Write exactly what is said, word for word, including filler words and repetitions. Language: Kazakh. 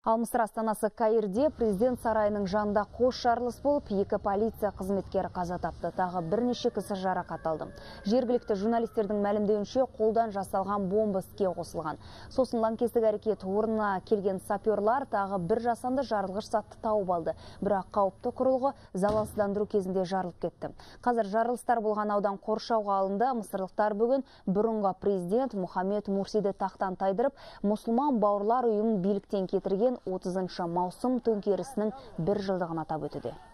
Ал Мысыр астанасы Каирде президент сарайының жанында қос жарылыс болып, екі полиция қызметкері қаза тапты, тағы бірнеше кісі жарақат алды. Жергілікті журналистердің мәлімдеуінше қолдан жасалған бомба іске қосылған. Сосын лаңкестік әрекет орнына келген саперлар тағы бір жасанды жарылғыш затты тауып алды. Бірақ қауіпті құрылғы залалсыздандыру кезінде жарылып кетті. Қазір жарылыстар болған аудан қоршауға алынды. Мысырлықтар бүгін бұрынғы президент Мұхаммед Мурсиді тақтан тайдырып, мұсылман бауырлар ұйымын биліктен кетірген отызыншы маусым төңкерісінің бір жылдығын атап өтуде.